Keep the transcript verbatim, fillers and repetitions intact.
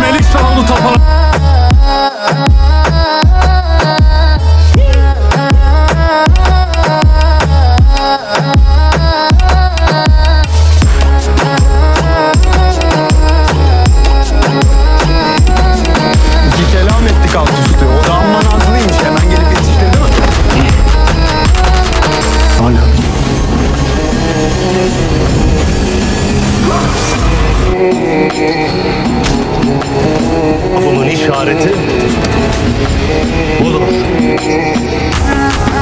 Melik Dağlı Tapan. İki kelam ettik alt üstü. O da amma nazlıymış. Hemen gelip yetiştirdi mi? Hala. Bunun işareti budur.